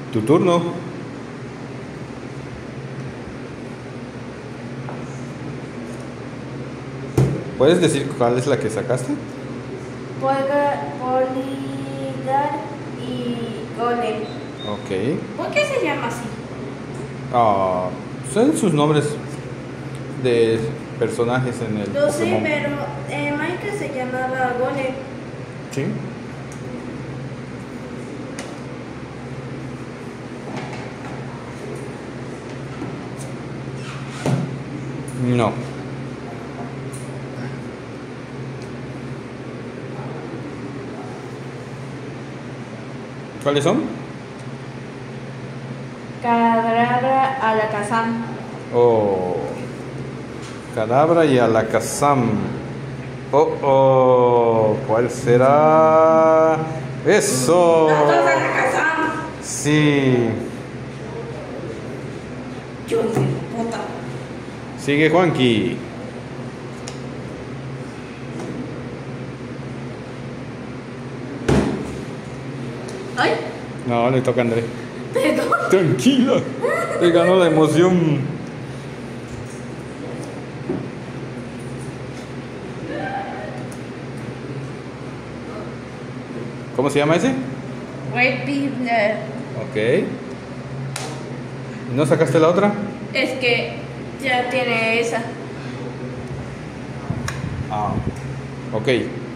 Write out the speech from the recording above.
Tu turno. ¿Puedes decir cuál es la que sacaste? Poligar y Golem. Ok. ¿Por qué se llama así? Son sus nombres de personajes en el Lo sé, Pokémon. pero Minecraft se llamaba Golem. ¿Sí? No. ¿Cuáles son? Kadabra Alakazam. Oh. Kadabra y Alakazam. ¿Cuál será? Eso. ¡Los dos Alakazam! Sí. Yo hijo de puta. Sigue Juanqui. ¡Ay! No, le toca a André. Perdón. Tranquila. Te ganó la emoción. ¿Cómo se llama ese? Great Bibler. Ok. ¿No sacaste la otra? Es que ya tiene esa. Ok.